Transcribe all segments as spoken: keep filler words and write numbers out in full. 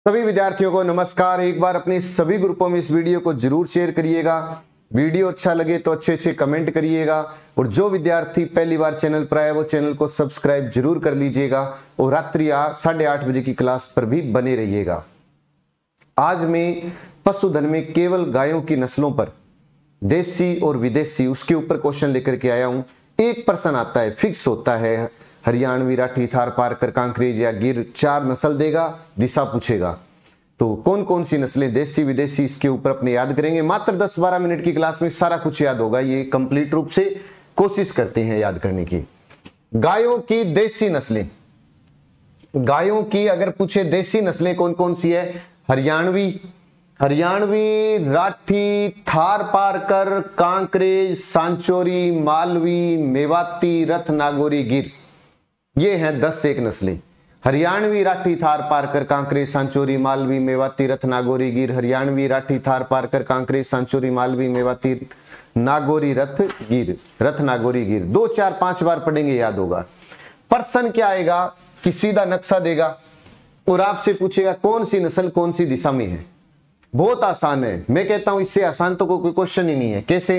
सभी विद्यार्थियों को नमस्कार। एक बार अपने सभी ग्रुपों में इस वीडियो को जरूर शेयर करिएगा। वीडियो अच्छा लगे तो अच्छे अच्छे कमेंट करिएगा और जो विद्यार्थी पहली बार चैनल पर आए वो चैनल को सब्सक्राइब जरूर कर लीजिएगा और रात्रि साढ़े आठ बजे की क्लास पर भी बने रहिएगा। आज मैं पशुधन में केवल गायों की नस्लों पर देसी और विदेशी उसके ऊपर क्वेश्चन लेकर के आया हूं। एक प्रश्न आता है, फिक्स होता है, हरियाणवी, राठी, थार पारकर, कांकरेज या गिर, चार नस्ल देगा, दिशा पूछेगा। तो कौन कौन सी नस्लें देसी विदेशी इसके ऊपर अपने याद करेंगे। मात्र दस बारह मिनट की क्लास में सारा कुछ याद होगा। ये कंप्लीट रूप से कोशिश करते हैं याद करने की। गायों की देसी नस्लें, गायों की अगर पूछे देसी नस्लें कौन कौन सी है, हरियाणवी, हरियाणवी, राठी, थार पारकर, कांकरेज, सांचोरी, मालवी, मेवाती, रथ, नागौरी, गिर। ये हैं दस एक नस्लें। हरियाणवी, राठी, थार पारकर, कांकरेज, सांचोरी, मालवी, मेवाती, रथ, नागौरी, गिर। हरियाणवी, राठी, थार पारकर, कांकरेज, सांचोरी, मालवी, मेवाती, नागौरी, रथ, गिर, रथ, नागौरी, गिर। दो चार पांच बार पढ़ेंगे, याद होगा। प्रश्न क्या आएगा कि सीधा नक्शा देगा और आपसे पूछेगा कौन सी नस्ल कौन सी दिशा में है। बहुत आसान है, मैं कहता हूं इससे आसान तो कोई क्वेश्चन ही नहीं है। कैसे?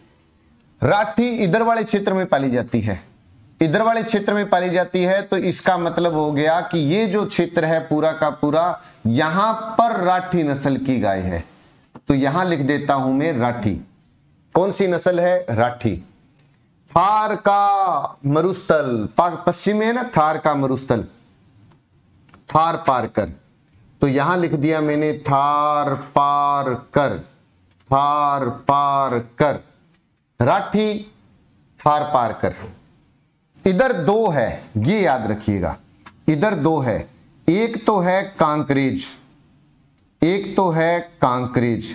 राठी इधर वाले क्षेत्र में पाली जाती है, इधर वाले क्षेत्र में पाली जाती है, तो इसका मतलब हो गया कि ये जो क्षेत्र है पूरा का पूरा, यहां पर राठी नस्ल की गाय है। तो यहां लिख देता हूं मैं राठी। कौन सी नस्ल है? राठी। थार का मरुस्थल, पश्चिम में है ना, थार का मरुस्थल, थार पारकर, तो यहां लिख दिया मैंने थार पारकर, थार पारकर, राठी, थार पारकर। इधर दो है, ये याद रखिएगा, इधर दो है। एक तो है कांकरेज, एक तो है कांकरेज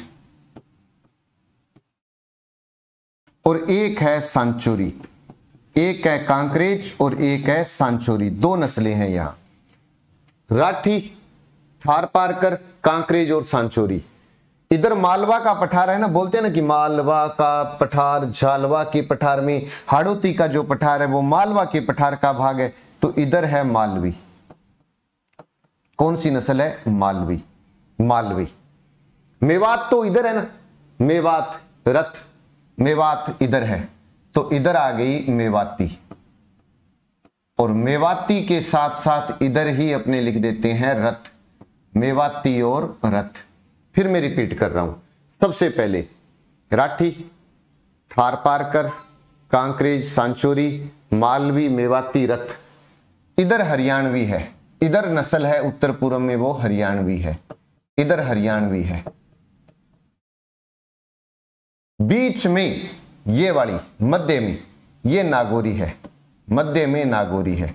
और एक है सांचोरी। एक है कांकरेज और एक है सांचोरी। दो नस्लें हैं यहां, राठी, थार पारकर, कांकरेज और सांचोरी। इधर मालवा का पठार है ना, बोलते हैं ना कि मालवा का पठार, झालवा के पठार में हाड़ौती का जो पठार है वो मालवा के पठार का भाग है। तो इधर है मालवी। कौन सी नस्ल है? मालवी, मालवी। मेवात तो इधर है ना, मेवात, रथ, मेवात इधर है, तो इधर आ गई मेवाती। और मेवाती के साथ साथ इधर ही अपने लिख देते हैं रथ, मेवाती और रथ। फिर मैं रिपीट कर रहा हूं, सबसे पहले राठी, थार पारकर, कांकरेज, सांचोरी, मालवी, मेवाती, रथ। इधर हरियाणवी है, इधर नस्ल है उत्तर पूर्व में वो हरियाणवी है, इधर हरियाणवी है। बीच में ये वाली मध्य में ये नागौरी है, मध्य में नागौरी है,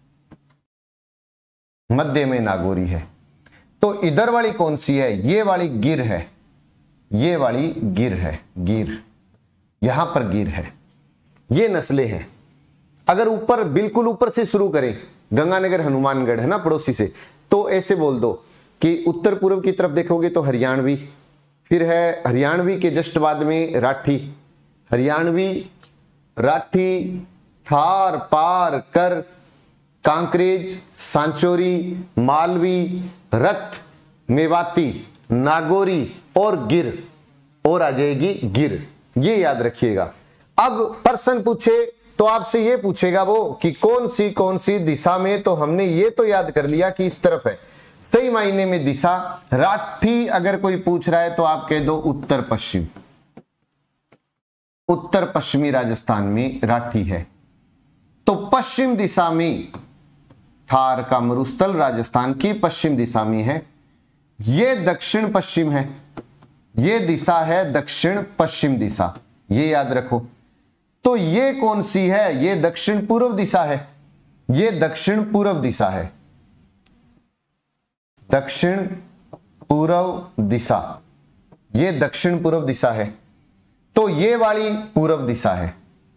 मध्य में नागौरी है। तो इधर वाली कौन सी है? ये वाली गिर है, ये वाली गिर है, गिर, यहां पर गिर है। ये नस्लें हैं। अगर ऊपर बिल्कुल ऊपर से शुरू करें, गंगानगर, हनुमानगढ़ है ना पड़ोसी से, तो ऐसे बोल दो कि उत्तर पूर्व की तरफ देखोगे तो हरियाणवी, फिर है हरियाणवी के जस्ट बाद में राठी, हरियाणवी, राठी, थार पारकर, कांकरेज, सांचोरी, मालवी, रथ, मेवाती, नागौरी और गिर, और आ जाएगी गिर। ये याद रखिएगा। अब प्रश्न पूछे तो आपसे ये पूछेगा वो कि कौन सी कौन सी दिशा में, तो हमने ये तो याद कर लिया कि इस तरफ है, सही मायने में दिशा। राठी अगर कोई पूछ रहा है तो आप कह दो उत्तर पश्चिम, उत्तर पश्चिमी राजस्थान में राठी है। तो पश्चिम दिशा में थार का मरुस्थल राजस्थान की पश्चिम दिशा में है। ये दक्षिण पश्चिम है, ये दिशा है दक्षिण पश्चिम दिशा, ये याद रखो। तो ये कौन सी है? ये दक्षिण पूर्व दिशा है, ये दक्षिण पूर्व दिशा है, दक्षिण पूर्व दिशा, ये दक्षिण पूर्व दिशा है। तो ये वाली पूर्व दिशा है,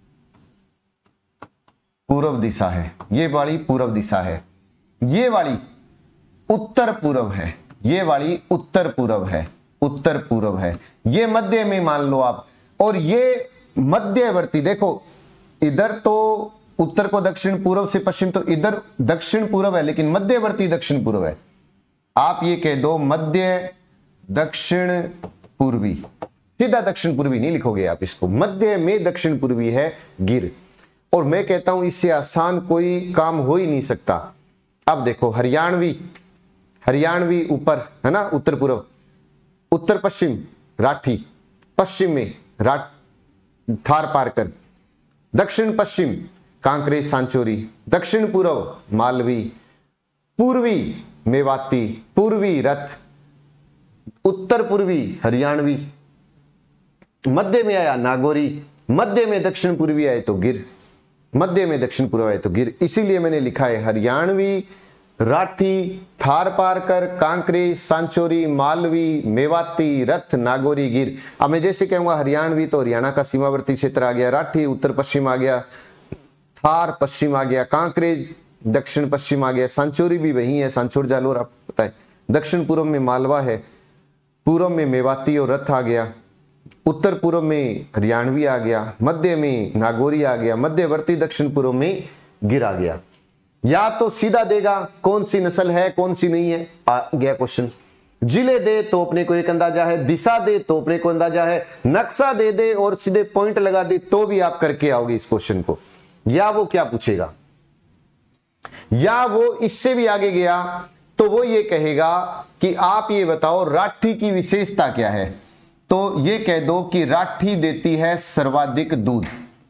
पूर्व दिशा है, ये वाली पूर्व दिशा है। ये वाली उत्तर पूर्व है, ये वाली उत्तर पूर्व है, उत्तर पूर्व है। ये मध्य में मान लो आप, और ये मध्यवर्ती, देखो इधर तो उत्तर को दक्षिण पूर्व से पश्चिम, तो इधर दक्षिण पूर्व है, लेकिन मध्यवर्ती दक्षिण पूर्व है। आप ये कह दो मध्य दक्षिण पूर्वी, सीधा दक्षिण पूर्वी नहीं लिखोगे आप इसको, मध्य में दक्षिण पूर्वी है गिर। और मैं कहता हूं इससे आसान कोई काम हो ही नहीं सकता। अब देखो हरियाणवी, हरियाणवी ऊपर है ना, उत्तर पूर्व, उत्तर पश्चिम राठी, पश्चिम में राठ थार पारकर, दक्षिण पश्चिम कांकरेज सांचोरी, दक्षिण पूर्व मालवी, पूर्वी मेवाती, पूर्वी रथ, उत्तर पूर्वी हरियाणवी, मध्य में आया नागौरी, मध्य में दक्षिण पूर्वी आए तो गिर, मध्य में दक्षिण पूर्व आए तो गिर। इसीलिए मैंने लिखा है हरियाणवी, राठी, थार पारकर, कांकरेज सांचोरी, मालवी, मेवाती, रथ, नागौरी, गिर। अब मैं जैसे कहूंगा हरियाणवी तो हरियाणा का सीमावर्ती क्षेत्र आ गया, राठी उत्तर पश्चिम आ गया, थार पश्चिम आ गया, कांकरेज दक्षिण पश्चिम आ गया, सांचोरी भी वही है, सांचोर जालोर आप पता है, दक्षिण पूर्व में मालवा है, पूर्व में मेवाती और रथ आ गया, उत्तर पूर्व में हरियाणवी आ गया, मध्य में नागौरी आ गया, मध्यवर्ती दक्षिण पूर्व में गिर आ गया। या तो सीधा देगा कौन सी नस्ल है कौन सी नहीं है, आ गया क्वेश्चन। जिले दे तो अपने को एक अंदाजा है, दिशा दे तो अपने को अंदाजा है, नक्शा दे दे और सीधे पॉइंट लगा दे तो भी आप करके आओगे इस क्वेश्चन को। या वो क्या पूछेगा, या वो इससे भी आगे गया तो वो ये कहेगा कि आप ये बताओ राठी की विशेषता क्या है, तो ये कह दो कि राठी देती है सर्वाधिक दूध,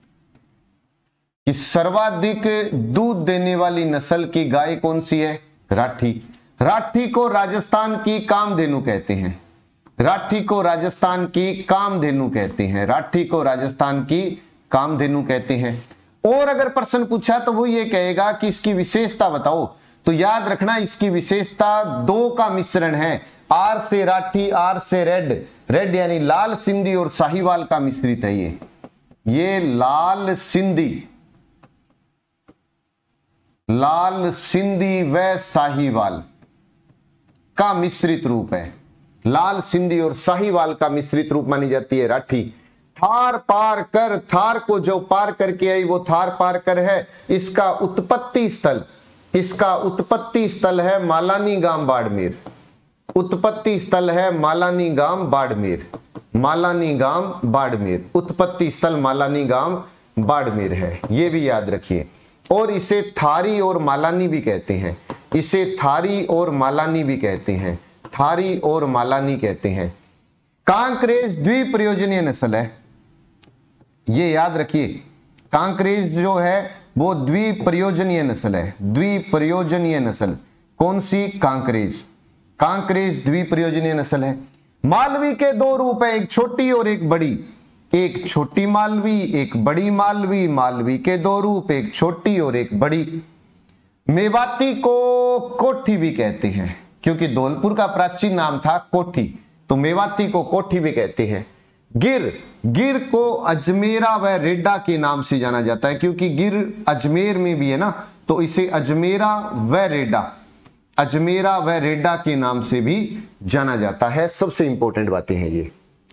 कि सर्वाधिक दूध देने वाली नस्ल की गाय कौन सी है, राठी। राठी को राजस्थान की कामधेनु कहते हैं, राठी को राजस्थान की कामधेनु कहते हैं, राठी को राजस्थान की कामधेनु कहते हैं। और अगर प्रश्न पूछा तो वो ये कहेगा कि इसकी विशेषता बताओ, तो याद रखना इसकी विशेषता दो का मिश्रण है, आर से राठी, आर से रेड, रेड यानी लाल सिंधी और साहिवाल का मिश्रित है ये ये लाल सिंधी, लाल सिंधी व साहिवाल का मिश्रित रूप है, लाल सिंधी और साहिवाल का मिश्रित रूप मानी जाती है राठी। थार पार कर, थार को जो पार करके आई वो थार पार कर है। इसका उत्पत्ति स्थल, इसका उत्पत्ति स्थल है मालानी गांव बाड़मेर, उत्पत्ति स्थल है मालानी गांव बाड़मेर, मालानी गांव बाड़मेर, उत्पत्ति स्थल मालानी गांव बाड़मेर है, ये भी याद रखिए। और इसे थारी और मालानी भी कहते हैं, इसे थारी और मालानी भी कहते हैं, थारी और मालानी कहते हैं। कांकरेज द्विप्रयोजनीय नस्ल है, ये याद रखिए, कांकरेज जो है वो द्विप्रयोजनीय नस्ल है, द्विप्रयोजनीय नस्ल कौन सी, कांकरेज, कांकरेज द्विप्रयोजनीय नस्ल है। मालवी के दो रूप है, एक छोटी और एक बड़ी, एक छोटी मालवी एक बड़ी मालवी, मालवी के दो रूप, एक छोटी और एक बड़ी। मेवाती को कोठी भी कहते हैं, क्योंकि धौलपुर का प्राचीन नाम था कोठी, तो मेवाती को कोठी भी कहते हैं। गिर, गिर को अजमेरा व रेडा के नाम से जाना जाता है, क्योंकि गिर अजमेर में भी है ना, तो इसे अजमेरा व रेडा, अजमेरा व रेडा के नाम से भी जाना जाता है। सबसे इंपॉर्टेंट बातें हैं ये।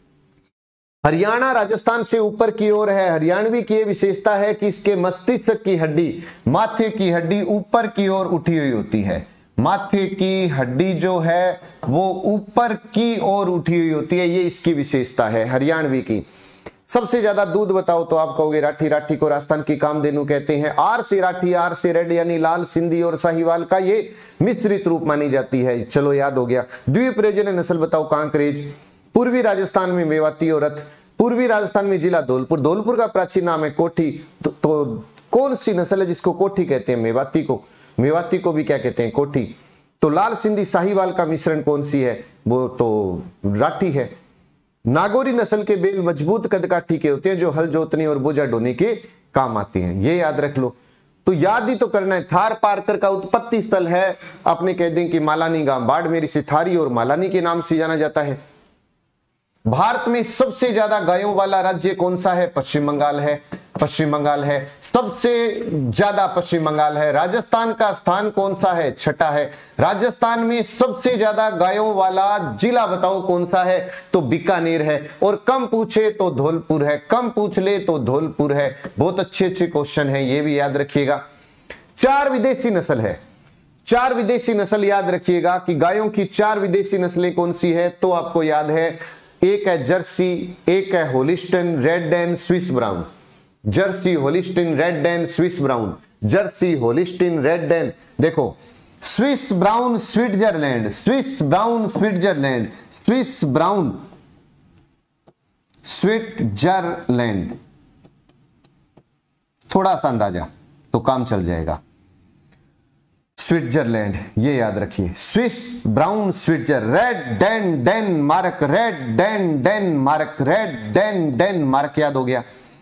हरियाणा राजस्थान से ऊपर की ओर है। हरियाणवी की विशेषता है कि इसके मस्तिष्क की हड्डी, माथे की हड्डी ऊपर की ओर उठी हुई होती है, माथे की हड्डी जो है वो ऊपर की ओर उठी हुई होती है, ये इसकी विशेषता है हरियाणवी की। सबसे ज्यादा दूध बताओ तो आप कहोगे राठी, राठी को राजस्थान की कामधेनु कहते हैं। आर से राठी, आर से रेड यानी लाल सिंधी और साहिवाल का ये मिश्रित रूप मानी जाती है, चलो याद हो गया। द्विप्रयोजनीय नस्ल बताओ, कांकरेज। पूर्वी राजस्थान में मेवाती और रथ, पूर्वी राजस्थान में जिला धौलपुर, धौलपुर का प्राचीन नाम है कोठी, तो, तो कौन सी नस्ल है जिसको कोठी कहते हैं, मेवाती को, मेवाती को भी क्या कहते हैं, कोठी। तो लाल सिंधी साहिवाल का मिश्रण कौन सी है, वो तो राठी है। नागौरी नस्ल के बैल मजबूत कदकाठी के होते हैं, जो हल जोतने और बोझा ढोने के काम आते हैं, ये याद रख लो। तो याद ही तो करना है। थार पारकर का उत्पत्ति स्थल है, आपने कह दें कि मालानी गांव बाड़मेर, इसे थारी और मालानी के नाम से जाना जाता है। भारत में सबसे ज्यादा गायों वाला राज्य कौन सा है, पश्चिम बंगाल है, पश्चिम बंगाल है, सबसे ज्यादा पश्चिम बंगाल है। राजस्थान का स्थान कौन सा है, छठा है। राजस्थान में सबसे ज्यादा गायों वाला जिला बताओ कौन सा है, तो बीकानेर है। और कम पूछे तो धौलपुर है, कम पूछ ले तो धौलपुर है। बहुत अच्छे अच्छे क्वेश्चन है, ये भी याद रखिएगा। चार विदेशी नस्ल है, चार विदेशी नस्ल याद रखिएगा कि गायों की चार विदेशी नस्लें कौन सी है, तो आपको याद है एक है जर्सी, एक है Holstein, red Dane, Swiss brown. Jersey, Holstein, red Dane, Swiss brown. Jersey, Holstein, red Dane. देखो Swiss brown Switzerland, Swiss brown Switzerland, Swiss brown Switzerland. थोड़ा सा अंदाजा तो काम चल जाएगा। स्विट्जरलैंड ये याद रखिए, Swiss brown Switzer. Red Dane Denmark, red Dane Denmark, red Dane Denmark याद हो गया।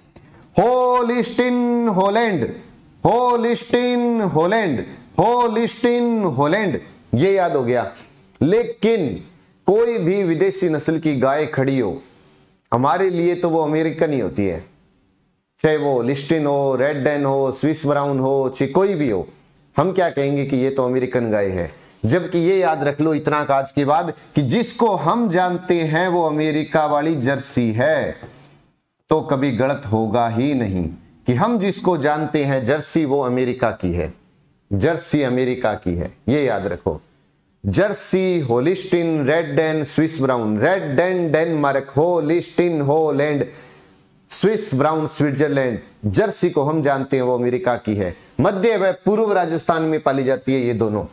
Holstein Holland, Holstein Holland, Holstein Holland ये याद हो गया। लेकिन कोई भी विदेशी नस्ल की गाय खड़ी हो, हमारे लिए तो वो अमेरिकन ही होती है, चाहे वो लिस्टिन हो, रेड डैन हो, स्विस ब्राउन हो, चाहे कोई भी हो, हम क्या कहेंगे कि ये तो अमेरिकन गाय है। जबकि ये याद रख लो इतना काज के बाद कि जिसको हम जानते हैं वो अमेरिका वाली जर्सी है, तो कभी गलत होगा ही नहीं कि हम जिसको जानते हैं जर्सी वो अमेरिका की है, जर्सी अमेरिका की है, ये याद रखो। Jersey, Holstein, red Dane, Swiss brown. Red Dane Denmark, Holstein Holland, Swiss brown Switzerland. Jersey को हम जानते हैं वो अमेरिका की है। मध्य व पूर्व राजस्थान में पाली जाती है ये दोनों,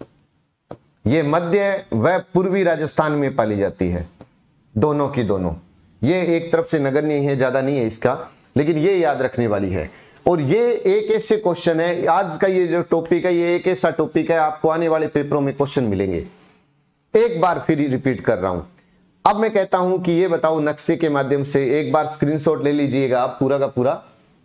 ये मध्य व पूर्वी राजस्थान में पाली जाती है, दोनों की दोनों। ये एक तरफ से नगण्य है, ज्यादा नहीं है इसका, लेकिन ये याद रखने वाली है। और ये एक ऐसे क्वेश्चन है, आज का ये जो टॉपिक है ये एक ऐसा टॉपिक है, आपको आने वाले पेपरों में क्वेश्चन मिलेंगे। एक बार फिर रिपीट कर रहा हूं। अब मैं कहता हूं कि ये बताओ नक्शे के माध्यम से, एक बार स्क्रीनशॉट ले लीजिएगा आप पूरा का पूरा।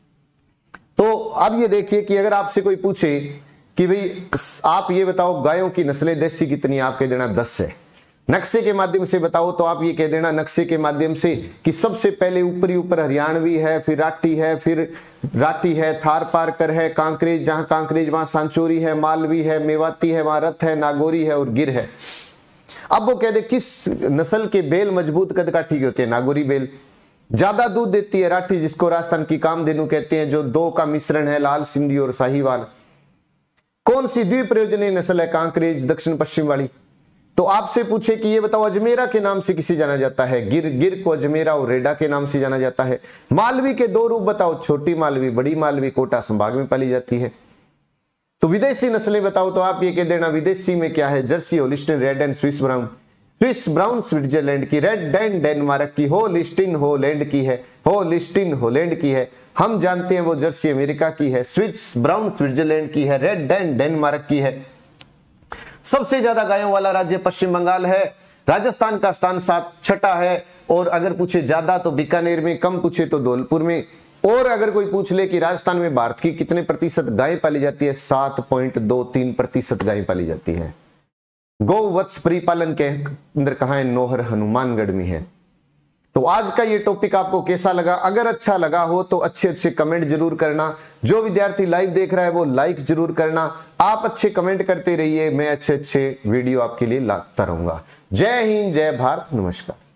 तो अब ये देखिए कि अगर आपसे कोई पूछे कि भाई आप ये बताओ गायों की नस्लें देसी कितनी, आप कह देना दस है। नक्शे के माध्यम से बताओ तो आप ये कह देना नक्शे के माध्यम से कि सबसे पहले ऊपरी ऊपर हरियाणवी है, फिर राठी है, फिर राठी है, थार पारकर है, कांकरेज, जहां कांकरेज वहां सांचोरी है, मालवी है, मेवाती है, वहां रथ है, नागौरी है और गिर है। अब वो कह दे किस नस्ल के बैल मजबूत कद काठी के होते हैं, नागौरी बैल। ज्यादा दूध देती है राठी, जिसको राजस्थान की कामधेनु कहते हैं, जो दो का मिश्रण है, लाल सिंधी और साहीवाल। कौन सी द्विप्रयोजनीय नस्ल है, कांकरेज दक्षिण पश्चिम वाली। तो आपसे पूछे कि ये बताओ अजमेरा के नाम से किसे जाना जाता है, गिर, गिर को अजमेरा और रेडा के नाम से जाना जाता है। मालवी के दो रूप बताओ, छोटी मालवी, बड़ी मालवी, कोटा संभाग में पाली जाती है। तो विदेशी नस्लें बताओ तो आप ये कह देना विदेशी में क्या है, Jersey, Holstein, red Dane, Swiss brown. Swiss brown Switzerland की, रेड डैन डेनमार्क की, होलिस्टिन होलैंड की है, होलिस्टिन होलैंड की है। हम जानते हैं वो जर्सी अमेरिका की है, स्विस ब्राउन स्विट्जरलैंड की है, रेड डैन डेनमार्क की है। सबसे ज्यादा गायों वाला राज्य पश्चिम बंगाल है, राजस्थान का स्थान सात छठा है। और अगर पूछे ज्यादा तो बीकानेर में, कम पूछे तो धौलपुर में। और अगर कोई पूछ ले कि राजस्थान में भारत की कितने प्रतिशत गाय पाली जाती है, सात पॉइंट दो तीन प्रतिशत गाय पाली जाती है। गौवत्स परिपालन के अंदर कहां है, नौहर हनुमानगढ़ में है। तो आज का ये टॉपिक आपको कैसा लगा, अगर अच्छा लगा हो तो अच्छे अच्छे कमेंट जरूर करना। जो विद्यार्थी लाइव देख रहा है वो लाइक जरूर करना। आप अच्छे कमेंट करते रहिए, मैं अच्छे अच्छे वीडियो आपके लिए लाता रहूंगा। जय हिंद, जय भारत, नमस्कार।